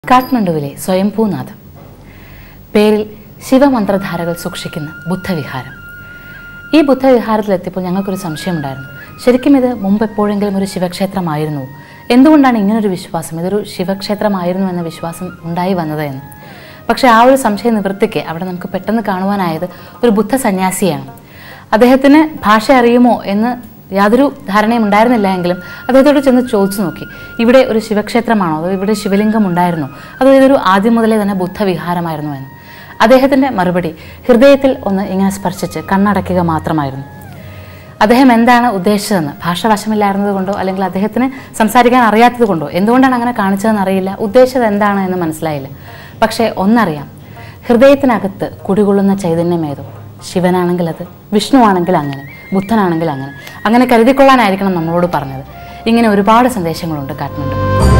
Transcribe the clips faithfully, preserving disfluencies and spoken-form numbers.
കാഠ്മണ്ഡുവിലെ സ്വയംഭൂനാഥം പേരിൽ ശിവമന്ത്രധാരകൾ സൂക്ഷിക്കുന്ന ബുദ്ധവിഹാരം. ഈ ബുദ്ധവിഹാരത്തിലെത്തിയപ്പോൾ ഞങ്ങൾക്കൊരു സംശയമുണ്ടായിരുന്നു. ശരിക്കും ഇത് മുമ്പ് എപ്പോഴെങ്കിലും ഒരു ശിവക്ഷേത്രമായിരുന്നു? എന്തുകൊണ്ടാണ് ഇങ്ങനൊരു വിശ്വാസം, ഇതൊരു ശിവക്ഷേത്രമായിരുന്നു എന്ന വിശ്വാസം ഉണ്ടായി വന്നത് എന്ന്. പക്ഷേ ആ ഒരു സംശയ നിവൃത്തിക്ക് അവിടെ നമുക്ക് പെട്ടെന്ന് കാണുവാനായത് ഒരു ബുദ്ധ സന്യാസിയാണ്. അദ്ദേഹത്തിന് ഭാഷ അറിയുമോ എന്ന് യാതൊരു ധാരണയും ഉണ്ടായിരുന്നില്ല എങ്കിലും അദ്ദേഹത്തോട് ചെന്ന് ചോദിച്ചു നോക്കി, ഇവിടെ ഒരു ശിവക്ഷേത്രമാണോ, അതോ ഇവിടെ ശിവലിംഗം ഉണ്ടായിരുന്നോ, അതോ ഇതൊരു ആദ്യം മുതലേ തന്നെ ബുദ്ധവിഹാരമായിരുന്നു എന്ന്. അദ്ദേഹത്തിൻ്റെ മറുപടി ഹൃദയത്തിൽ ഒന്ന് ഇങ്ങനെ സ്പർശിച്ച് കണ്ണടയ്ക്കുക മാത്രമായിരുന്നു. അദ്ദേഹം എന്താണ് ഉദ്ദേശിച്ചതെന്ന് ഭാഷ വശമില്ലായിരുന്നത് കൊണ്ടോ അല്ലെങ്കിൽ അദ്ദേഹത്തിന് സംസാരിക്കാൻ അറിയാത്തത് കൊണ്ടോ എന്തുകൊണ്ടാണ് അങ്ങനെ കാണിച്ചതെന്ന് അറിയില്ല, ഉദ്ദേശിച്ചത് എന്താണ് എന്ന് മനസ്സിലായില്ല. പക്ഷേ ഒന്നറിയാം, ഹൃദയത്തിനകത്ത് കുടികൊള്ളുന്ന ചൈതന്യമേതോ, ശിവനാണെങ്കിൽ അത്, വിഷ്ണു ആണെങ്കിൽ അങ്ങനെ, ബുദ്ധനാണെങ്കിൽ അങ്ങനെ, അങ്ങനെ കരുതിക്കൊള്ളാനായിരിക്കണം നമ്മളോട് പറഞ്ഞത്. ഇങ്ങനെ ഒരുപാട് സന്ദേശങ്ങളുണ്ട് കാഠ്മണ്ഡു.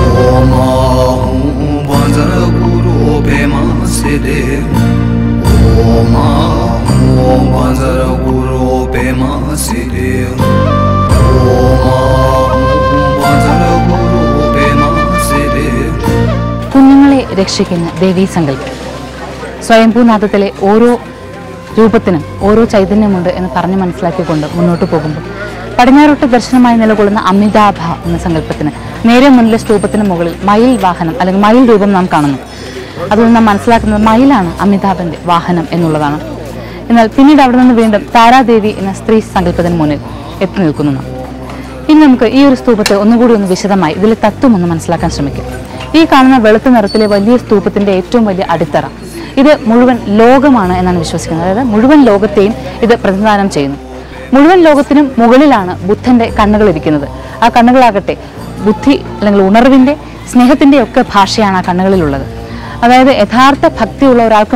കുഞ്ഞുങ്ങളെ രക്ഷിക്കുന്ന ദേവീ സങ്കല്പം. സ്വയംഭൂനാഥത്തിലെ ഓരോ രൂപത്തിനും ഓരോ ചൈതന്യമുണ്ട് എന്ന് പറഞ്ഞ് മനസ്സിലാക്കിക്കൊണ്ട് മുന്നോട്ട് പോകുമ്പോൾ പടിഞ്ഞാറോട്ട് ദർശനമായി നിലകൊള്ളുന്ന അമിതാഭ എന്ന സങ്കല്പത്തിന് നേരെ മുന്നിലെ സ്തൂപത്തിന് മുകളിൽ മയിൽ വാഹനം അല്ലെങ്കിൽ മയിൽ രൂപം നാം കാണുന്നു. അതുകൊണ്ട് നാം മനസ്സിലാക്കുന്നത് മയിലാണ് അമിതാഭന്റെ വാഹനം എന്നുള്ളതാണ്. എന്നാൽ പിന്നീട് അവിടെ നിന്ന് വീണ്ടും താരാദേവി എന്ന സ്ത്രീ സങ്കല്പത്തിന് മുന്നിൽ എത്തി നിൽക്കുന്നു നാം. ഇനി നമുക്ക് ഈ ഒരു സ്തൂപത്തെ ഒന്നുകൂടി ഒന്ന് വിശദമായി ഇതിലെ തത്വം ഒന്ന് മനസ്സിലാക്കാൻ ശ്രമിക്കും. ഈ കാണുന്ന വെളുത്ത നിറത്തിലെ വലിയ സ്തൂപത്തിന്റെ ഏറ്റവും വലിയ അടിത്തറ, ഇത് മുഴുവൻ ലോകമാണ് എന്നാണ് വിശ്വസിക്കുന്നത്. അതായത് മുഴുവൻ ലോകത്തെയും ഇത് പ്രതിനിധാനം ചെയ്യുന്നു. മുഴുവൻ ലോകത്തിനും മുകളിലാണ് ബുദ്ധന്റെ കണ്ണുകൾ ഇരിക്കുന്നത്. ആ കണ്ണുകളാകട്ടെ ബുദ്ധി അല്ലെങ്കിൽ ഉണർവിന്റെ, സ്നേഹത്തിന്റെ ഒക്കെ ഭാഷയാണ് ആ കണ്ണുകളിലുള്ളത്. അതായത് യഥാർത്ഥ ഭക്തിയുള്ള ഒരാൾക്ക്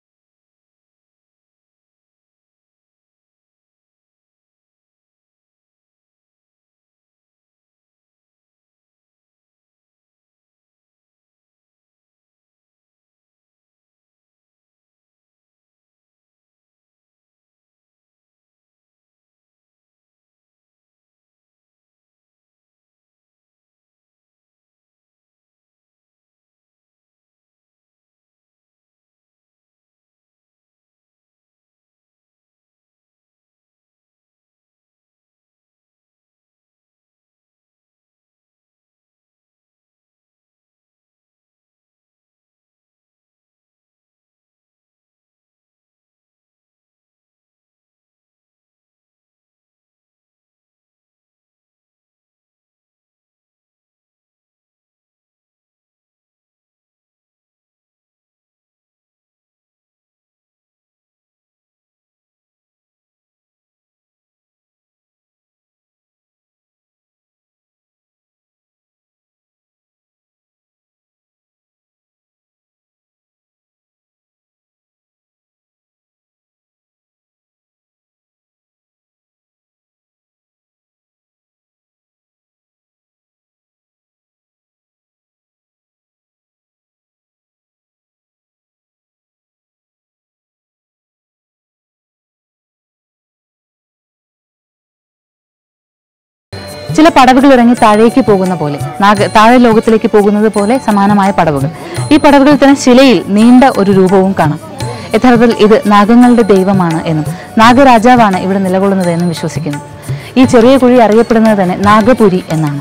ചില പടവുകൾ ഇറങ്ങി താഴേക്ക് പോകുന്ന പോലെ, താഴെ ലോകത്തിലേക്ക് പോകുന്നത് പോലെ സമാനമായ പടവുകൾ. ഈ പടവുകളിൽ തന്നെ ശിലയിൽ നീണ്ട ഒരു രൂപവും കാണാം. യഥാർത്ഥത്തിൽ ഇത് നാഗങ്ങളുടെ ദൈവമാണ് എന്നും നാഗരാജാവാണ് ഇവിടെ നിലകൊള്ളുന്നത് എന്നും വിശ്വസിക്കുന്നു. ഈ ചെറിയ കുഴി അറിയപ്പെടുന്നത് തന്നെ നാഗപുരി എന്നാണ്.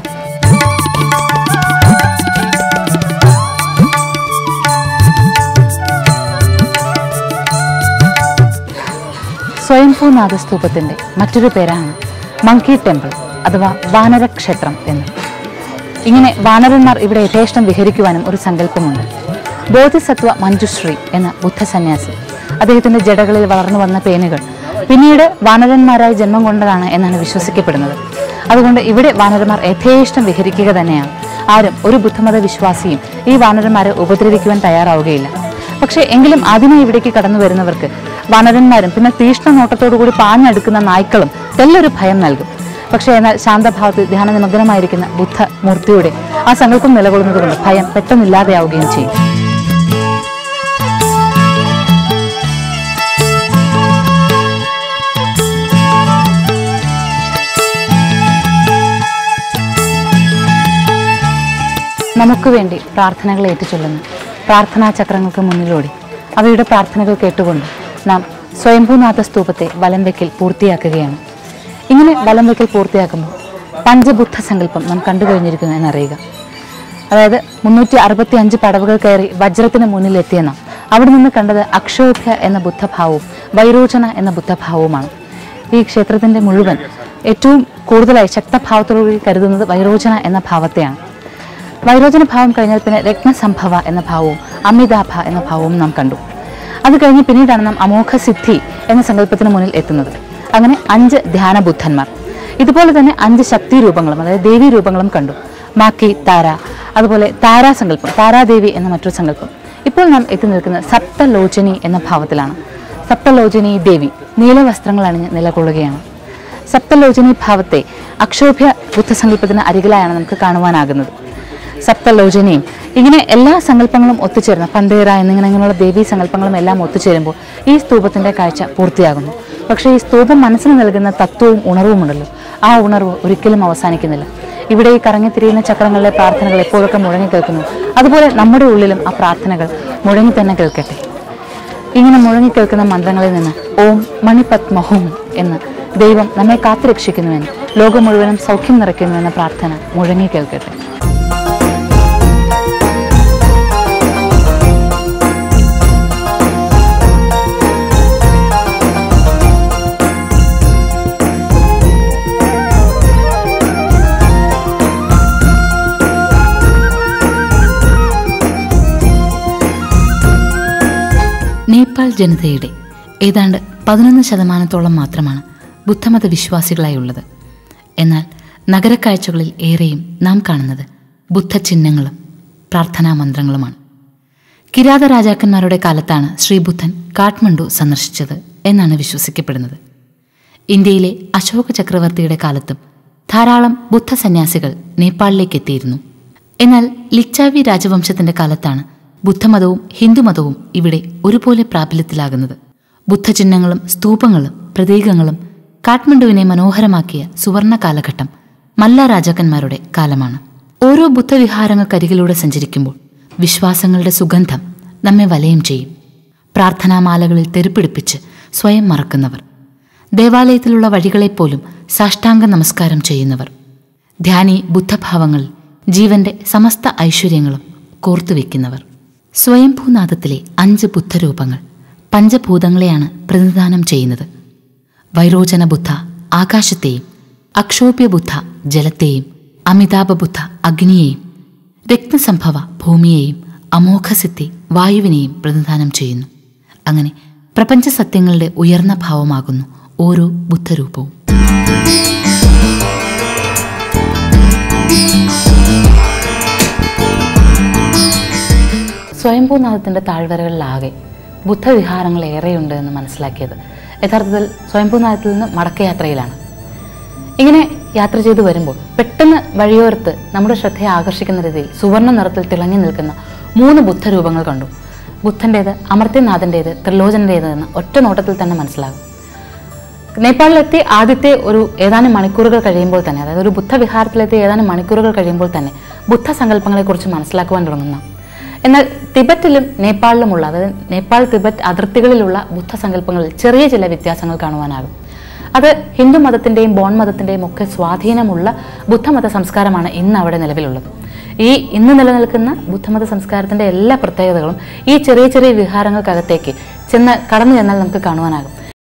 സ്വയംഭൂനാഥ സ്തൂപത്തിന്റെ മറ്റൊരു പേരാണ് മങ്കി ടെമ്പിൾ അഥവാ വാനരക്ഷേത്രം എന്ന്. ഇങ്ങനെ വാനരന്മാർ ഇവിടെ യഥേഷ്ടം വിഹരിക്കുവാനും ഒരു സങ്കല്പമുണ്ട്. ബോധിസത്വ മഞ്ജുശ്രീ എന്ന ബുദ്ധ സന്യാസി, അദ്ദേഹത്തിന്റെ ജടകളിൽ വളർന്നു വന്ന പേനുകൾ പിന്നീട് വാനരന്മാരായി ജന്മം കൊണ്ടതാണ് എന്നാണ് വിശ്വസിക്കപ്പെടുന്നത്. അതുകൊണ്ട് ഇവിടെ വാനരന്മാർ യഥേഷ്ടം വിഹരിക്കുക തന്നെയാണ്. ആരും ഒരു ബുദ്ധമത വിശ്വാസിയും ഈ വാനരന്മാരെ ഉപദ്രവിക്കുവാൻ തയ്യാറാവുകയില്ല. പക്ഷേ എങ്കിലും ആദ്യമായി ഇവിടേക്ക് കടന്നു വരുന്നവർക്ക് വാനരന്മാരും പിന്നെ തീഷ്ണ നോട്ടത്തോടുകൂടി പാഞ്ഞെടുക്കുന്ന നായ്ക്കളും തെല്ലൊരു ഭയം നൽകും. പക്ഷേ എന്നാൽ ശാന്തഭാവത്തിൽ ധ്യാനനിമഗ്നമായിരിക്കുന്ന ബുദ്ധ മൂർത്തിയുടെ ആ സങ്കല്പം നിലകൊള്ളുന്നത് കൊണ്ട് ഭയം പെട്ടെന്നില്ലാതെയാവുകയും ചെയ്യും. നമുക്ക് വേണ്ടി പ്രാർത്ഥനകൾ ഏറ്റുചൊല്ലുന്നു. പ്രാർത്ഥനാ ചക്രങ്ങൾക്ക് മുന്നിലൂടെ അവയുടെ പ്രാർത്ഥനകൾ കേട്ടുകൊണ്ട് നാം സ്വയംഭൂനാഥ സ്തൂപത്തെ വലം വയ്ക്കൽ പൂർത്തിയാക്കുകയാണ്. ഇങ്ങനെ വലം വയ്ക്കൽ പൂർത്തിയാക്കുമ്പോൾ പഞ്ചബുദ്ധ സങ്കല്പം നാം കണ്ടു കഴിഞ്ഞിരിക്കുന്നു എന്നറിയുക. അതായത് മുന്നൂറ്റി അറുപത്തി അഞ്ച് പടവുകൾ കയറി വജ്രത്തിന് മുന്നിലെത്തിയ നാം അവിടെ നിന്ന് കണ്ടത് അക്ഷോഭ്യ എന്ന ബുദ്ധഭാവവും വൈരോചന എന്ന ബുദ്ധഭാവവുമാണ്. ഈ ക്ഷേത്രത്തിൻ്റെ മുഴുവൻ ഏറ്റവും കൂടുതലായി ശക്തഭാവത്തോടുകൂടി കരുതുന്നത് വൈരോചന എന്ന ഭാവത്തെയാണ്. വൈരോചന ഭാവം കഴിഞ്ഞാൽ പിന്നെ രത്നസംഭവ എന്ന ഭാവവും അമിതാഭ എന്ന ഭാവവും നാം കണ്ടു. അത് കഴിഞ്ഞ് പിന്നീടാണ് നാം അമോഘസിദ്ധി എന്ന സങ്കല്പത്തിന് മുന്നിൽ എത്തുന്നത്. അങ്ങനെ അഞ്ച് ധ്യാന ബുദ്ധന്മാർ, ഇതുപോലെ തന്നെ അഞ്ച് ശക്തി രൂപങ്ങളും അതായത് ദേവീ രൂപങ്ങളും കണ്ടു. മാക്കി താര, അതുപോലെ താരാസങ്കല്പം, താരാദേവി എന്ന മറ്റൊരു സങ്കല്പം. ഇപ്പോൾ നാം എത്തി നിൽക്കുന്നത് സപ്തലോചനി എന്ന ഭാവത്തിലാണ്. സപ്തലോചനി ദേവി നീലവസ്ത്രങ്ങൾ അണിഞ്ഞ് നിലകൊള്ളുകയാണ്. സപ്തലോചനി ഭാവത്തെ അക്ഷോഭ്യ ബുദ്ധസങ്കല്പത്തിന് അരികിലായാണ് നമുക്ക് കാണുവാനാകുന്നത്. സപ്തലോചനയും ഇങ്ങനെ എല്ലാ സങ്കല്പങ്ങളും ഒത്തുചേർന്ന് പന്തേറ എന്നിങ്ങനെയുള്ള ദേവീ സങ്കല്പങ്ങളും എല്ലാം ഒത്തുചേരുമ്പോൾ ഈ സ്തൂപത്തിൻ്റെ കാഴ്ച പൂർത്തിയാകുന്നു. പക്ഷേ ഈ സ്തൂപം മനസ്സിന് നൽകുന്ന തത്വവും ഉണർവുമുണ്ടല്ലോ, ആ ഉണർവ് ഒരിക്കലും അവസാനിക്കുന്നില്ല. ഇവിടെ ഈ കറങ്ങിത്തിരിയുന്ന ചക്രങ്ങളിലെ പ്രാർത്ഥനകൾ എപ്പോഴൊക്കെ മുഴങ്ങി കേൾക്കുന്നു, അതുപോലെ നമ്മുടെ ഉള്ളിലും ആ പ്രാർത്ഥനകൾ മുഴങ്ങി തന്നെ കേൾക്കട്ടെ. ഇങ്ങനെ മുഴങ്ങി കേൾക്കുന്ന മന്ത്രങ്ങളിൽ നിന്ന് ഓം മണിപത്മഹോം എന്ന് ദൈവം നമ്മെ കാത്തുരക്ഷിക്കുന്നുവെന്ന്, ലോകം മുഴുവനും സൗഖ്യം നിറയ്ക്കുന്നുവെന്ന പ്രാർത്ഥന മുഴങ്ങി കേൾക്കട്ടെ. നേപ്പാൾ ജനതയുടെ ഏതാണ്ട് പതിനൊന്ന് ശതമാനത്തോളം മാത്രമാണ് ബുദ്ധമത വിശ്വാസികളായുള്ളത്. എന്നാൽ നഗരക്കാഴ്ചകളിൽ ഏറെയും നാം കാണുന്നത് ബുദ്ധചിഹ്നങ്ങളും പ്രാർത്ഥനാ മന്ത്രങ്ങളുമാണ്. കിരാത രാജാക്കന്മാരുടെ കാലത്താണ് ശ്രീബുദ്ധൻ കാഠ്മണ്ഡു സന്ദർശിച്ചത് എന്നാണ് വിശ്വസിക്കപ്പെടുന്നത്. ഇന്ത്യയിലെ അശോക ചക്രവർത്തിയുടെ കാലത്തും ധാരാളം ബുദ്ധ സന്യാസികൾ നേപ്പാളിലേക്ക് എത്തിയിരുന്നു. എന്നാൽ ലിച്ചാവി രാജവംശത്തിന്റെ കാലത്താണ് ബുദ്ധമതവും ഹിന്ദുമതവും ഇവിടെ ഒരുപോലെ പ്രാബല്യത്തിലാകുന്നത്. ബുദ്ധചിഹ്നങ്ങളും സ്തൂപങ്ങളും പ്രതീകങ്ങളും കാഠ്മണ്ഡുവിനെ മനോഹരമാക്കിയ സുവർണ കാലഘട്ടം മല്ല രാജാക്കന്മാരുടെ കാലമാണ്. ഓരോ ബുദ്ധവിഹാരങ്ങൾക്കരികിലൂടെ സഞ്ചരിക്കുമ്പോൾ വിശ്വാസങ്ങളുടെ സുഗന്ധം നമ്മെ വലയം ചെയ്യും. പ്രാർത്ഥനാമാലകളിൽ തെരുപ്പിടിപ്പിച്ച് സ്വയം മറക്കുന്നവർ, ദേവാലയത്തിലുള്ള വഴികളെപ്പോലും സാഷ്ടാംഗ നമസ്കാരം ചെയ്യുന്നവർ, ധ്യാനി ബുദ്ധഭാവങ്ങളിൽ ജീവന്റെ സമസ്ത ഐശ്വര്യങ്ങളും കോർത്തുവെക്കുന്നവർ. സ്വയംഭൂനാഥത്തിലെ അഞ്ച് ബുദ്ധരൂപങ്ങൾ പഞ്ചഭൂതങ്ങളെയാണ് പ്രതിനിധാനം ചെയ്യുന്നത്. വൈരോചന ബുദ്ധ ആകാശത്തെയും, അക്ഷോഭ്യ ബുദ്ധ ജലത്തെയും, അമിതാഭ ബുദ്ധ അഗ്നിയെയും, രത്നസംഭവ ഭൂമിയെയും, അമോഘസിദ്ധി വായുവിനെയും പ്രതിനിധാനം ചെയ്യുന്നു. അങ്ങനെ പ്രപഞ്ച സത്യങ്ങളുടെ ഉയർന്ന ഭാവമാകുന്നു ഓരോ ബുദ്ധരൂപവും. സ്വയംഭൂനാഥത്തിൻ്റെ താഴ്വരകളിലാകെ ബുദ്ധവിഹാരങ്ങൾ ഏറെയുണ്ട് എന്ന് മനസ്സിലാക്കിയത് യഥാർത്ഥത്തിൽ സ്വയംഭൂനാഥത്തിൽ നിന്ന് മടക്കയാത്രയിലാണ്. ഇങ്ങനെ യാത്ര ചെയ്തു വരുമ്പോൾ പെട്ടെന്ന് വഴിയോരത്ത് നമ്മുടെ ശ്രദ്ധയെ ആകർഷിക്കുന്ന രീതിയിൽ സുവർണ്ണ നിറത്തിൽ തിളങ്ങി നിൽക്കുന്ന മൂന്ന് ബുദ്ധരൂപങ്ങൾ കണ്ടു. ബുദ്ധൻ്റേത്, അമർത്യനാഥൻ്റേത്, ത്രിലോചനൻ്റേത് എന്ന് ഒറ്റ നോട്ടത്തിൽ തന്നെ മനസ്സിലാകും. നേപ്പാളിലെത്തി ആദ്യത്തെ ഒരു ഏതാനും മണിക്കൂറുകൾ കഴിയുമ്പോൾ തന്നെ, അതായത് ഒരു ബുദ്ധവിഹാരത്തിലെത്തി ഏതാനും മണിക്കൂറുകൾ കഴിയുമ്പോൾ തന്നെ ബുദ്ധ സങ്കല്പങ്ങളെക്കുറിച്ച് മനസ്സിലാക്കുവാൻ തുടങ്ങുന്നു. എന്നാൽ തിബറ്റിലും നേപ്പാളിലുമുള്ള, അതായത് നേപ്പാൾ തിബറ്റ് അതിർത്തികളിലുള്ള ബുദ്ധസങ്കല്പങ്ങളിൽ ചെറിയ ചില വ്യത്യാസങ്ങൾ കാണുവാനാകും. അത് ഹിന്ദു മതത്തിൻ്റെയും ബോൺ മതത്തിൻ്റെയും ഒക്കെ സ്വാധീനമുള്ള ബുദ്ധമത സംസ്കാരമാണ് ഇന്ന് അവിടെ നിലവിലുള്ളത്. ഈ ഇന്ന് നിലനിൽക്കുന്ന ബുദ്ധമത സംസ്കാരത്തിൻ്റെ എല്ലാ പ്രത്യേകതകളും ഈ ചെറിയ ചെറിയ വിഹാരങ്ങൾക്കകത്തേക്ക് ചെന്ന് കടന്നു ചെന്നാൽ നമുക്ക് കാണുവാനാകും.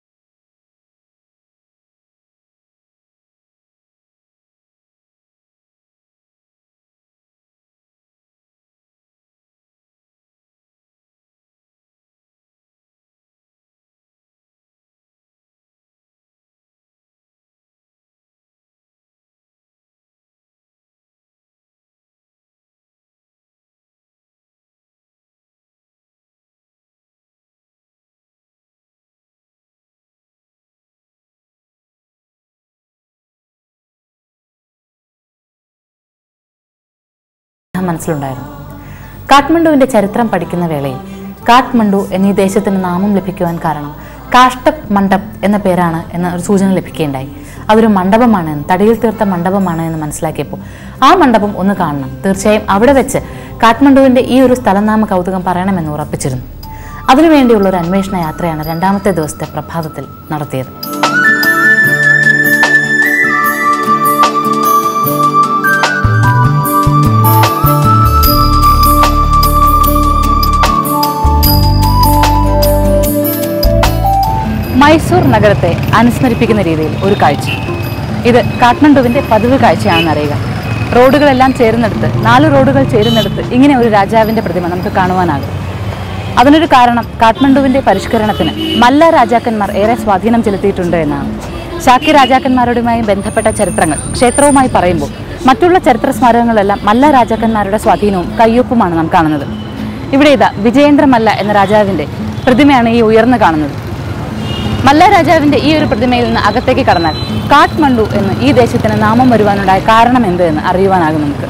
മനസ്സിലുണ്ടായിരുന്നു. കാഠ്മണ്ഡുവിൻ്റെ ചരിത്രം പഠിക്കുന്ന വേളയിൽ കാഠ്മണ്ഡു എന്നീ ദേശത്തിന് നാമം ലഭിക്കുവാൻ കാരണം കാഷ്ടപ് മണ്ഡപ് എന്ന പേരാണ് എന്ന ഒരു സൂചന ലഭിക്കുകയുണ്ടായി. അതൊരു മണ്ഡപമാണ്, തടിയിൽ തീർത്ത മണ്ഡപമാണ് എന്ന് മനസ്സിലാക്കിയപ്പോൾ ആ മണ്ഡപം ഒന്ന് കാണണം, തീർച്ചയായും അവിടെ വെച്ച് കാഠ്മണ്ഡുവിൻ്റെ ഈ ഒരു സ്ഥലനാമ കൗതുകം പറയണമെന്ന് ഉറപ്പിച്ചിരുന്നു. അതിനുവേണ്ടിയുള്ള ഒരു അന്വേഷണ യാത്രയാണ് രണ്ടാമത്തെ ദിവസത്തെ പ്രഭാതത്തിൽ നടത്തിയത്. മൈസൂർ നഗരത്തെ അനുസ്മരിപ്പിക്കുന്ന രീതിയിൽ ഒരു കാഴ്ച. ഇത് കാഠ്മണ്ഡുവിൻ്റെ പതിവ് കാഴ്ചയാണെന്ന് അറിയുക. റോഡുകളെല്ലാം ചേരുന്നിടത്ത്, നാല് റോഡുകൾ ചേരുന്നിടത്ത് ഇങ്ങനെ ഒരു രാജാവിൻ്റെ പ്രതിമ നമുക്ക് കാണുവാനാകും. അതിനൊരു കാരണം കാഠ്മണ്ഡുവിൻ്റെ പരിഷ്കരണത്തിന് മല്ല രാജാക്കന്മാർ ഏറെ സ്വാധീനം ചെലുത്തിയിട്ടുണ്ട് എന്നാണ്. ശാക്യ രാജാക്കന്മാരുമായി ബന്ധപ്പെട്ട ചരിത്രങ്ങൾ ക്ഷേത്രവുമായി പറയുമ്പോൾ മറ്റുള്ള ചരിത്ര സ്മാരകങ്ങളെല്ലാം മല്ല രാജാക്കന്മാരുടെ സ്വാധീനവും കയ്യൊപ്പുമാണ് നാം കാണുന്നത്. ഇവിടെ ഇതാ വിജയേന്ദ്ര മല്ല എന്ന രാജാവിൻ്റെ പ്രതിമയാണ് ഈ ഉയർന്നു കാണുന്നത്. മല്ല രാജാവിൻ്റെ ഈ ഒരു പ്രതിമയിൽ നിന്ന് അകത്തേക്ക് കടന്നാൽ കാഠ്മണ്ഡു എന്ന് ഈ ദേശത്തിന് നാമം വരുവാനുണ്ടായ കാരണം എന്ത് എന്ന് അറിയുവാനാകും നമുക്ക്.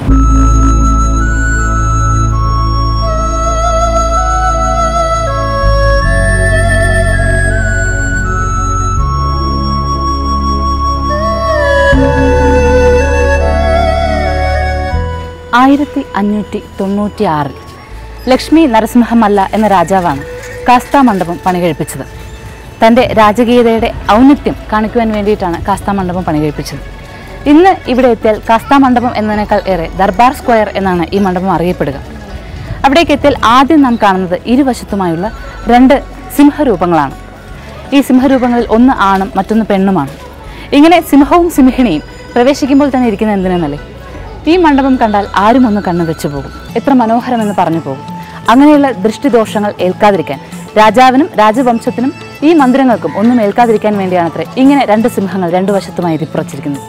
ആയിരത്തി അഞ്ഞൂറ്റി തൊണ്ണൂറ്റി ആറിൽ ലക്ഷ്മി നരസിംഹമല്ല എന്ന രാജാവാണ് കാസ്ത മണ്ഡപം പണികഴിപ്പിച്ചത്. തൻ്റെ രാജകീയതയുടെ ഔന്നിത്യം കാണിക്കുവാൻ വേണ്ടിയിട്ടാണ് കാസ്ത മണ്ഡപം പണികഴിപ്പിച്ചത്. ഇന്ന് ഇവിടെ എത്തിയാൽ കാസ്ത മണ്ഡപം എന്നതിനേക്കാൾ ഏറെ ദർബാർ സ്ക്വയർ എന്നാണ് ഈ മണ്ഡപം അറിയപ്പെടുക. അവിടേക്ക് എത്തിയാൽ ആദ്യം നാം കാണുന്നത് ഇരുവശത്തുമായുള്ള രണ്ട് സിംഹരൂപങ്ങളാണ്. ഈ സിംഹരൂപങ്ങളിൽ ഒന്ന് ആണും മറ്റൊന്ന് പെണ്ണുമാണ്. ഇങ്ങനെ സിംഹവും സിംഹിണിയും പ്രവേശിക്കുമ്പോൾ തന്നെ ഇരിക്കുന്ന എന്തിനെന്നല്ലേ, ഈ മണ്ഡപം കണ്ടാൽ ആരും ഒന്ന് കണ്ണു വെച്ചു പോകും, എത്ര മനോഹരമെന്ന് പറഞ്ഞു പോകും. അങ്ങനെയുള്ള ദൃഷ്ടിദോഷങ്ങൾ ഏൽക്കാതിരിക്കാൻ രാജാവിനും രാജവംശത്തിനും ഈ മന്ദിരങ്ങൾക്കും ഒന്നും ഏൽക്കാതിരിക്കാൻ വേണ്ടിയാണത്രേ ഇങ്ങനെ രണ്ട് സിംഹങ്ങൾ രണ്ടു വശത്തുമായി ഇരിപ്പുറച്ചിരിക്കുന്നത്.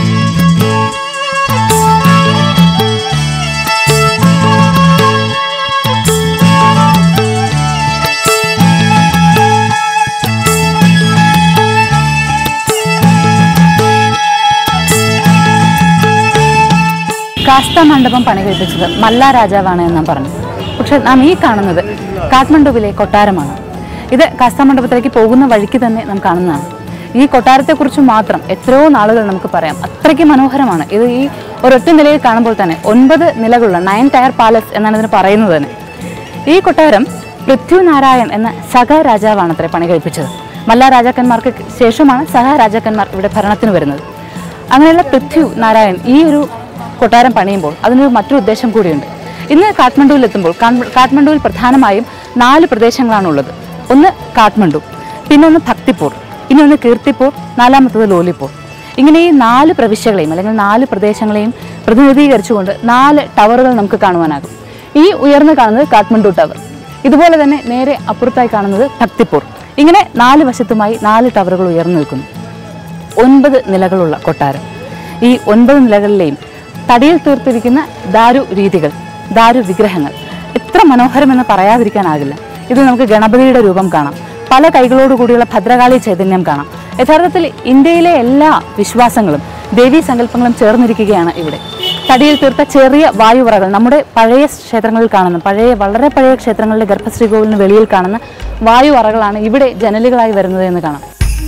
കാസ്ത മണ്ഡപം പണികഴിപ്പിച്ചത് മല്ല രാജാവാണ് എന്ന് നാം പറഞ്ഞു. പക്ഷെ നാം ഈ കാണുന്നത് കാഠ്മണ്ഡുവിലെ കൊട്ടാരമാണ്. ഇത് കാസ്ത മണ്ഡപത്തിലേക്ക് പോകുന്ന വഴിക്ക് തന്നെ നാം കാണുന്നതാണ്. ഈ കൊട്ടാരത്തെക്കുറിച്ച് മാത്രം എത്രയോ നാളുകൾ നമുക്ക് പറയാം, അത്രയ്ക്ക് മനോഹരമാണ് ഇത്. ഈ ഒരൊറ്റ നിലയിൽ കാണുമ്പോൾ തന്നെ ഒൻപത് നിലകളുള്ള നയൻ ടയർ പാലസ് എന്നാണ് ഇതിന് പറയുന്നത് തന്നെ. ഈ കൊട്ടാരം പൃഥ്വിനാരായൺ എന്ന സഹ രാജാവാണ് അത്ര പണി കഴിപ്പിച്ചത്. മല്ല രാജാക്കന്മാർക്ക് ശേഷമാണ് സഹ രാജാക്കന്മാർ ഇവിടെ ഭരണത്തിന് വരുന്നത്. അങ്ങനെയുള്ള പൃഥ്വി നാരായൺ ഈ ഒരു കൊട്ടാരം പണിയുമ്പോൾ അതിനൊരു മറ്റൊരു ഉദ്ദേശം കൂടിയുണ്ട്. ഇന്ന് കാഠ്മണ്ഡുവിൽ എത്തുമ്പോൾ കാഠ്മണ്ഡുവിൽ പ്രധാനമായും നാല് പ്രദേശങ്ങളാണുള്ളത്. ഒന്ന് കാഠ്മണ്ഡു, പിന്നെ ഒന്ന് ഭക്തിപൂർ, ഇനി ഒന്ന് കീർത്തിപൂർ, നാലാമത്തത് ലോലിപൂർ. ഇങ്ങനെ ഈ നാല് പ്രവിശ്യകളെയും അല്ലെങ്കിൽ നാല് പ്രദേശങ്ങളെയും പ്രതിനിധീകരിച്ചുകൊണ്ട് നാല് ടവറുകൾ നമുക്ക് കാണുവാനാകും. ഈ ഉയർന്നു കാണുന്നത് കാഠ്മണ്ഡു ടവർ, ഇതുപോലെ തന്നെ നേരെ അപ്പുറത്തായി കാണുന്നത് ഭക്തിപൂർ. ഇങ്ങനെ നാല് വശത്തുമായി നാല് ടവറുകൾ ഉയർന്നു നിൽക്കുന്നു. ഒൻപത് നിലകളുള്ള കൊട്ടാരം. ഈ ഒൻപത് നിലകളിലെയും തടിയിൽ തീർത്തിരിക്കുന്ന ദാരു രീതികൾ, ദാരു വിഗ്രഹങ്ങൾ എത്ര മനോഹരമെന്ന് പറയാതിരിക്കാനാകില്ല. ഇത് നമുക്ക് ഗണപതിയുടെ രൂപം കാണാം, പല കൈകളോടുകൂടിയുള്ള ഭദ്രകാളി ചൈതന്യം കാണാം. യഥാർത്ഥത്തിൽ ഇന്ത്യയിലെ എല്ലാ വിശ്വാസങ്ങളും ദേവീ സങ്കല്പങ്ങളും ചേർന്നിരിക്കുകയാണ് ഇവിടെ. തടിയിൽ തീർത്ത ചെറിയ വായുവറകൾ നമ്മുടെ പഴയ ക്ഷേത്രങ്ങളിൽ കാണുന്ന, പഴയ വളരെ പഴയ ക്ഷേത്രങ്ങളിലെ ഗർഭശ്രീകോവിലിന് വെളിയിൽ കാണുന്ന വായു അറകളാണ് ഇവിടെ ജനലുകളായി വരുന്നത് എന്ന് കാണാം.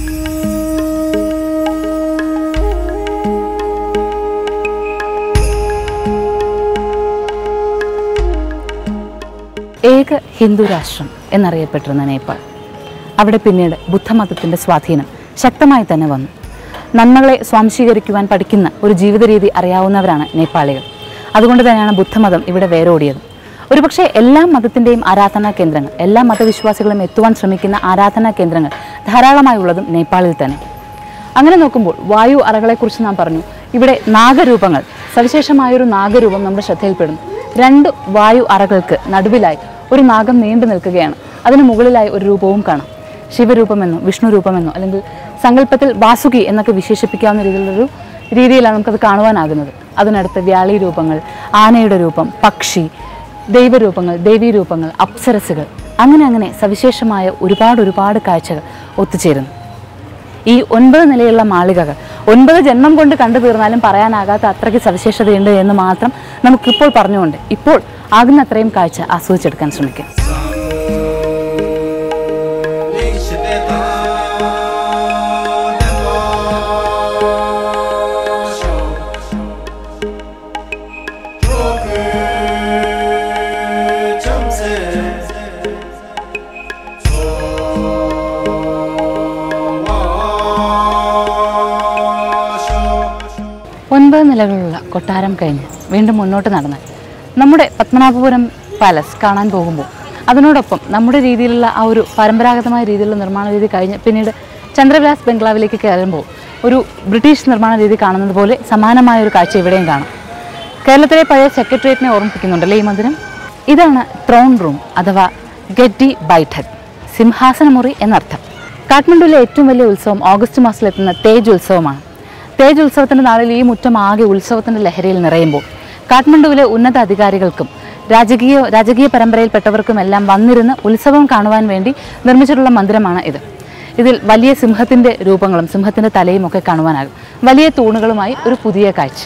ഏക ഹിന്ദു രാഷ്ട്രം എന്നറിയപ്പെട്ടിരുന്ന നേപ്പാൾ, അവിടെ പിന്നീട് ബുദ്ധമതത്തിൻ്റെ സ്വാധീനം ശക്തമായി തന്നെ വന്നു. നന്മകളെ സ്വാംശീകരിക്കുവാൻ പഠിക്കുന്ന ഒരു ജീവിത രീതി അറിയാവുന്നവരാണ് നേപ്പാളികൾ. അതുകൊണ്ട് തന്നെയാണ് ബുദ്ധമതം ഇവിടെ വേരോടിയത്. ഒരുപക്ഷെ എല്ലാ മതത്തിൻ്റെയും ആരാധനാ കേന്ദ്രങ്ങൾ, എല്ലാ മതവിശ്വാസികളും എത്തുവാൻ ശ്രമിക്കുന്ന ആരാധനാ കേന്ദ്രങ്ങൾ ധാരാളമായുള്ളതും നേപ്പാളിൽ തന്നെ. അങ്ങനെ നോക്കുമ്പോൾ വായു അറകളെക്കുറിച്ച് നാം പറഞ്ഞു. ഇവിടെ നാഗരൂപങ്ങൾ, സവിശേഷമായൊരു നാഗരൂപം നമ്മുടെ ശ്രദ്ധയിൽപ്പെടുന്നു. രണ്ട് വായു അറകൾക്ക് നടുവിലായി ഒരു നാഗം നീണ്ടു നിൽക്കുകയാണ്. അതിന് മുകളിലായി ഒരു രൂപവും കാണാം. ശിവരൂപമെന്നോ വിഷ്ണു രൂപമെന്നോ അല്ലെങ്കിൽ സങ്കല്പത്തിൽ വാസുകി എന്നൊക്കെ വിശേഷിപ്പിക്കാവുന്ന രീതിയിലുള്ളൊരു രീതിയിലാണ് നമുക്കത് കാണുവാനാകുന്നത്. അതിനടുത്ത് വ്യാളി രൂപങ്ങൾ, ആനയുടെ രൂപം, പക്ഷി, ദൈവരൂപങ്ങൾ, ദേവീരൂപങ്ങൾ, അപ്സരസുകൾ, അങ്ങനെ അങ്ങനെ സവിശേഷമായ ഒരുപാട് ഒരുപാട് കാഴ്ചകൾ ഒത്തുചേരുന്നു. ഈ ഒൻപത് നിലയുള്ള മാളികകൾ ഒൻപത് ജന്മം കൊണ്ട് കണ്ടു തീർന്നാലും പറയാനാകാത്ത അത്രയ്ക്ക് സവിശേഷതയുണ്ട് എന്ന് മാത്രം നമുക്കിപ്പോൾ പറഞ്ഞുകൊണ്ട് ഇപ്പോൾ ആകുന്ന അത്രയും കാഴ്ച ആസ്വദിച്ചെടുക്കാൻ ശ്രമിക്കാം. നിലകളുള്ള കൊട്ടാരം കഴിഞ്ഞ് വീണ്ടും മുന്നോട്ട് നടന്നാൽ നമ്മുടെ പത്മനാഭപുരം പാലസ് കാണാൻ പോകുമ്പോൾ അതിനോടൊപ്പം നമ്മുടെ രീതിയിലുള്ള ആ ഒരു പരമ്പരാഗതമായ രീതിയിലുള്ള നിർമ്മാണ രീതി കഴിഞ്ഞ് പിന്നീട് ചന്ദ്രവിലാസ് ബംഗ്ലാവിലേക്ക് കയറുമ്പോൾ ഒരു ബ്രിട്ടീഷ് നിർമ്മാണ രീതി കാണുന്നത് പോലെ സമാനമായ ഒരു കാഴ്ച ഇവിടെയും കാണാം. കേരളത്തിലെ പഴയ സെക്രട്ടേറിയറ്റിനെ ഓർമ്മിപ്പിക്കുന്നുണ്ടല്ലേ ഈ മന്ദിരം. ഇതാണ് ത്രോൺ റൂം അഥവാ ഗഡ്ഡി ബൈഠക്, സിംഹാസനമുറി എന്നർത്ഥം. കാഠ്മണ്ഡുവിലെ ഏറ്റവും വലിയ ഉത്സവം ഓഗസ്റ്റ് മാസത്തിലെത്തുന്ന തേജ് ഉത്സവമാണ്. തേജ് ഉത്സവത്തിൻ്റെ നാളിൽ ഈ മുറ്റം ആകെ ഉത്സവത്തിൻ്റെ ലഹരിയിൽ നിറയുമ്പോൾ കാഠ്മണ്ഡുവിലെ ഉന്നത അധികാരികൾക്കും രാജകീയ രാജകീയ പരമ്പരയിൽപ്പെട്ടവർക്കും എല്ലാം വന്നിരുന്ന് ഉത്സവം കാണുവാൻ വേണ്ടി നിർമ്മിച്ചിട്ടുള്ള മന്ദിരമാണ് ഇത്. ഇതിൽ വലിയ സിംഹത്തിൻ്റെ രൂപങ്ങളും സിംഹത്തിൻ്റെ തലയും ഒക്കെ കാണുവാനാകും. വലിയ തൂണുകളുമായി ഒരു പുതിയ കാഴ്ച.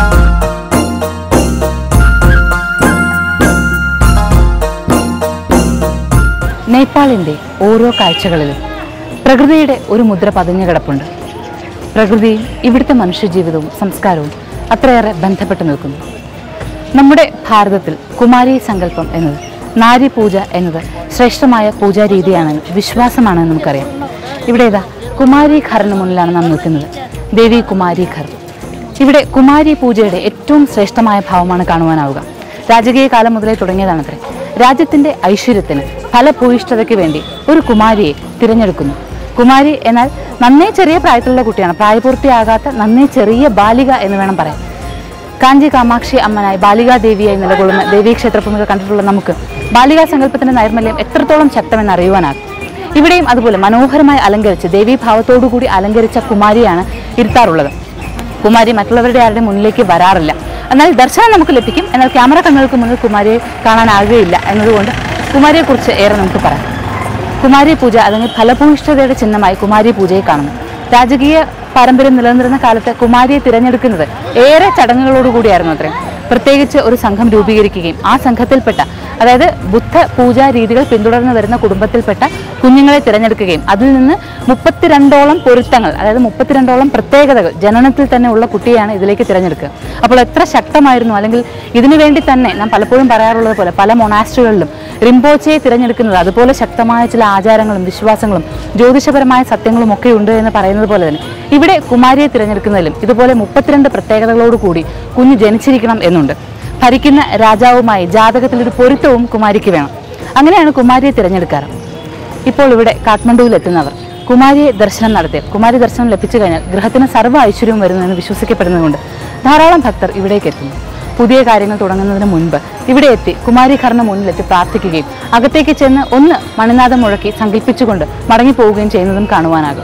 നേപ്പാളിൻ്റെ ഓരോ കാഴ്ചകളിലും പ്രകൃതിയുടെ ഒരു മുദ്ര പതിഞ്ഞു കിടപ്പുണ്ട്. പ്രകൃതിയും ഇവിടുത്തെ മനുഷ്യജീവിതവും സംസ്കാരവും അത്രയേറെ ബന്ധപ്പെട്ട് നിൽക്കുന്നു. നമ്മുടെ ഭാരതത്തിൽ കുമാരി സങ്കല്പം എന്നത്, നാരി പൂജ എന്നത് ശ്രേഷ്ഠമായ പൂജാരീതിയാണെന്ന് വിശ്വാസമാണെന്ന് നമുക്കറിയാം. ഇവിടെ ഇതാ കുമാരി ഘറിന് മുന്നിലാണ് നാം നിൽക്കുന്നത്. ദേവി കുമാരി ഘർ. ഇവിടെ കുമാരി പൂജയുടെ ഏറ്റവും ശ്രേഷ്ഠമായ ഭാവമാണ് കാണുവാനാവുക. രാജകീയ കാലം മുതലേ തുടങ്ങിയതാണത്രേ. രാജ്യത്തിൻ്റെ ഐശ്വര്യത്തിന് ഫലഭൂയിഷ്ഠതയ്ക്ക് വേണ്ടി ഒരു കുമാരിയെ തിരഞ്ഞെടുക്കുന്നു. കുമാരി എന്നാൽ നന്നേ ചെറിയ പ്രായത്തിലുള്ള കുട്ടിയാണ്, പ്രായപൂർത്തിയാകാത്ത നന്നേ ചെറിയ ബാലിക എന്ന് വേണം പറയാൻ. കാഞ്ചി കാമാക്ഷി അമ്മനായി ബാലികാദേവിയായി നിലകൊള്ളുന്ന ദേവീക്ഷേത്രഭൂമികൾ കണ്ടിട്ടുള്ള നമുക്ക് ബാലികാ സങ്കല്പത്തിൻ്റെ നൈർമല്യം എത്രത്തോളം ശക്തമെന്ന് അറിയുവാനാകും. ഇവിടെയും അതുപോലെ മനോഹരമായി അലങ്കരിച്ച് ദേവീഭാവത്തോടുകൂടി അലങ്കരിച്ച കുമാരിയാണ് ഇരുത്താറുള്ളത്. കുമാരി മറ്റുള്ളവരുടെ ആരുടെ മുന്നിലേക്ക് വരാറില്ല. എന്നാൽ ദർശനം നമുക്ക് ലഭിക്കും, എന്നാൽ ക്യാമറ കണ്ണുകൾക്ക് മുന്നിൽ കുമാരിയെ കാണാനാകുകയില്ല എന്നതുകൊണ്ട് കുമാരിയെക്കുറിച്ച് ഏറെ നമുക്ക് പറയാം. കുമാരി പൂജ അല്ലെങ്കിൽ ഫലഭൂയിഷ്ഠതയുടെ ചിഹ്നമായി കുമാരി പൂജയെ കാണുന്നു. രാജകീയ പാരമ്പര്യം നിലനിന്നിരുന്ന കാലത്ത് കുമാരിയെ തിരഞ്ഞെടുക്കുന്നത് ഏറെ ചടങ്ങുകളോടുകൂടിയായിരുന്നു അത്രയും. പ്രത്യേകിച്ച് ഒരു സംഘം രൂപീകരിക്കുകയും ആ സംഘത്തിൽപ്പെട്ട, അതായത് ബുദ്ധ പൂജാ രീതികൾ പിന്തുടർന്നു വരുന്ന കുടുംബത്തിൽപ്പെട്ട കുഞ്ഞുങ്ങളെ തിരഞ്ഞെടുക്കുകയും അതിൽ നിന്ന് മുപ്പത്തിരണ്ടോളം പൊരുത്തങ്ങൾ, അതായത് മുപ്പത്തിരണ്ടോളം പ്രത്യേകതകൾ ജനനത്തിൽ തന്നെ ഉള്ള കുട്ടിയാണ് ഇതിലേക്ക് തിരഞ്ഞെടുക്കുക. അപ്പോൾ എത്ര ശക്തമായിരുന്നു, അല്ലെങ്കിൽ ഇതിനു വേണ്ടി തന്നെ നാം പലപ്പോഴും പറയാറുള്ളത് പോലെ പല മൊണാസ്ട്രികളിലും റിംപോച്ചയെ തിരഞ്ഞെടുക്കുന്നത് അതുപോലെ ശക്തമായ ചില ആചാരങ്ങളും വിശ്വാസങ്ങളും ജ്യോതിഷപരമായ സത്യങ്ങളും ഒക്കെ ഉണ്ട് എന്ന് പറയുന്നത് പോലെ തന്നെ ഇവിടെ കുമാരിയെ തിരഞ്ഞെടുക്കുന്നതിലും ഇതുപോലെ മുപ്പത്തിരണ്ട് പ്രത്യേകതകളോടുകൂടി കുഞ്ഞ് ജനിച്ചിരിക്കണം എന്നുണ്ട്. ഭരിക്കുന്ന രാജാവുമായി ജാതകത്തിലൊരു പൊരുത്തവും കുമാരിക്ക് വേണം. അങ്ങനെയാണ് കുമാരിയെ തിരഞ്ഞെടുക്കാറ്. ഇപ്പോൾ ഇവിടെ കാഠ്മണ്ഡുവിലെത്തുന്നവർ കുമാരിയെ ദർശനം നടത്തി കുമാരി ദർശനം ലഭിച്ചു കഴിഞ്ഞാൽ ഗൃഹത്തിന് സർവ്വ ഐശ്വര്യവും വരുന്നതെന്ന് വിശ്വസിക്കപ്പെടുന്നതുകൊണ്ട് ധാരാളം ഭക്തർ ഇവിടേക്ക് എത്തുന്നു. പുതിയ കാര്യങ്ങൾ തുടങ്ങുന്നതിന് മുൻപ് ഇവിടെ എത്തി കുമാരി ഘറിന് മുന്നിലെത്തി പ്രാർത്ഥിക്കുകയും അകത്തേക്ക് ചെന്ന് ഒന്ന് മണിനാഥം മുഴക്കി സങ്കല്പിച്ചുകൊണ്ട് മടങ്ങിപ്പോവുകയും ചെയ്യുന്നതും കാണുവാനാകും.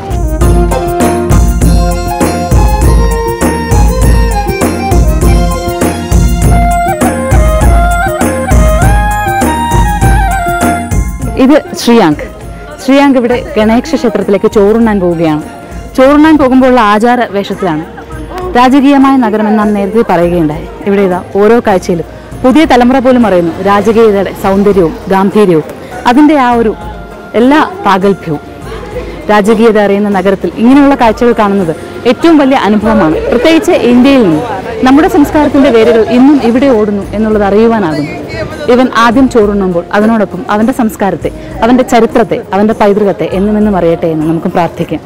ഇത് ശ്രീയാങ്ക്. ശ്രീയാങ്ക് ഇവിടെ ഗണേക്ഷ ക്ഷേത്രത്തിലേക്ക് ചോറുണ്ണാൻ പോവുകയാണ്. ചോറുണ്ണാൻ പോകുമ്പോഴുള്ള ആചാര വേഷത്തിലാണ്. രാജകീയമായ നഗരം നാം നേരത്തെ പറയുകയുണ്ടായി. ഇവിടെ ഇതാ ഓരോ കാഴ്ചയിലും പുതിയ തലമുറ പോലും അറിയുന്നു രാജകീയതയുടെ സൗന്ദര്യവും ഗാംഭീര്യവും അതിൻ്റെ ആ ഒരു എല്ലാ പ്രാഗൽഭ്യവും. രാജകീയത അറിയുന്ന നഗരത്തിൽ ഇങ്ങനെയുള്ള കാഴ്ചകൾ കാണുന്നത് ഏറ്റവും വലിയ അനുഭവമാണ്. പ്രത്യേകിച്ച് ഇന്ത്യയിൽ നിന്ന് നമ്മുടെ സംസ്കാരത്തിൻ്റെ വേരുകൾ ഇന്നും ഇവിടെ ഓടുന്നു എന്നുള്ളത് അറിയുവാനാകുന്നു. ഇവൻ ആദ്യം ചോറുണ്ണുമ്പോൾ അതിനോടൊപ്പം അവൻ്റെ സംസ്കാരത്തെ, അവൻ്റെ ചരിത്രത്തെ, അവൻ്റെ പൈതൃകത്തെ എന്നുമെന്നും അറിയട്ടെ എന്ന് നമുക്ക് പ്രാർത്ഥിക്കാം.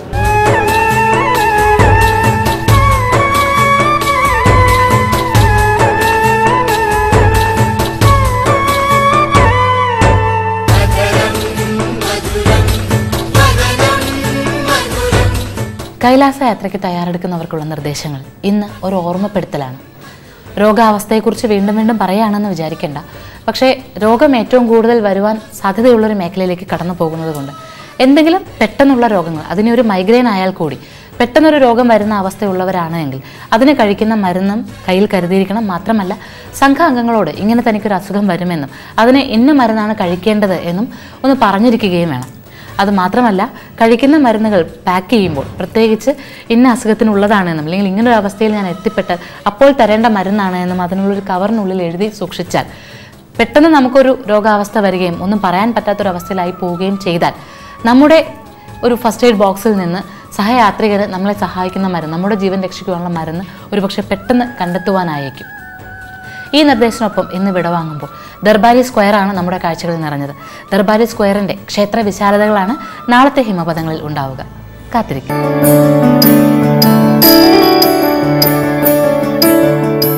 കൈലാസ യാത്രയ്ക്ക് തയ്യാറെടുക്കുന്നവർക്കുള്ള നിർദ്ദേശങ്ങൾ ഇന്ന് ഒരു ഓർമ്മപ്പെടുത്തലാണ്. രോഗാവസ്ഥയെക്കുറിച്ച് വീണ്ടും വീണ്ടും പറയുകയാണെന്ന് വിചാരിക്കേണ്ട. പക്ഷേ രോഗം ഏറ്റവും കൂടുതൽ വരുവാൻ സാധ്യതയുള്ളൊരു മേഖലയിലേക്ക് കടന്നു പോകുന്നത് കൊണ്ട് എന്തെങ്കിലും പെട്ടെന്നുള്ള രോഗങ്ങൾ, അതിനെ ഒരു മൈഗ്രെയിൻ ആയാൽ കൂടി പെട്ടെന്നൊരു രോഗം വരുന്ന അവസ്ഥയുള്ളവരാണ് എങ്കിൽ അതിന് കഴിക്കുന്ന മരുന്നും കയ്യിൽ കരുതിയിരിക്കണം. മാത്രമല്ല സംഘാംഗങ്ങളോട് ഇങ്ങനെ തനിക്കൊരു അസുഖം വരുമെന്നും അതിന് ഇന്ന മരുന്നാണ് കഴിക്കേണ്ടത് എന്നും ഒന്ന് പറഞ്ഞിരിക്കുകയും വേണം. അതുമാത്രമല്ല കഴിക്കുന്ന മരുന്നുകൾ പാക്ക് ചെയ്യുമ്പോൾ പ്രത്യേകിച്ച് ഇന്ന അസുഖത്തിനുള്ളതാണെന്നും അല്ലെങ്കിൽ ഇങ്ങനൊരു അവസ്ഥയിൽ ഞാൻ എത്തിപ്പെട്ട് അപ്പോൾ തരേണ്ട മരുന്നാണ് എന്നും അതിനുള്ളൊരു കവറിനുള്ളിൽ എഴുതി സൂക്ഷിച്ചാൽ പെട്ടെന്ന് നമുക്കൊരു രോഗാവസ്ഥ വരികയും ഒന്നും പറയാൻ പറ്റാത്തൊരവസ്ഥയിലായി പോവുകയും ചെയ്താൽ നമ്മുടെ ഒരു ഫസ്റ്റ് എയ്ഡ് ബോക്സിൽ നിന്ന് സഹയാത്രികന് നമ്മളെ സഹായിക്കുന്ന മരുന്ന്, നമ്മുടെ ജീവൻ രക്ഷിക്കുവാനുള്ള മരുന്ന് ഒരുപക്ഷെ പെട്ടെന്ന് കണ്ടെത്തുവാനായേക്കും. ഈ നിർദ്ദേശത്തിനൊപ്പം ഇന്ന് വിടവാങ്ങുമ്പോൾ ദർബാരി സ്ക്വയറാണ് നമ്മുടെ കാഴ്ചകളിൽ നിറഞ്ഞത്. ദർബാരി സ്ക്വയറിൻ്റെ ക്ഷേത്ര വിശാലതകളാണ് നാളത്തെ ഹിമപഥങ്ങളിൽ ഉണ്ടാവുക. കാത്തിരിക്കും.